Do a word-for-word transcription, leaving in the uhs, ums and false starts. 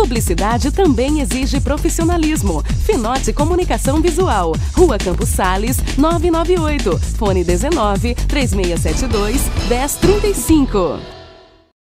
Publicidade também exige profissionalismo. Finote Comunicação Visual, Rua Campos Sales, novecentos e noventa e oito, fone dezenove, três seis sete dois, um zero três cinco.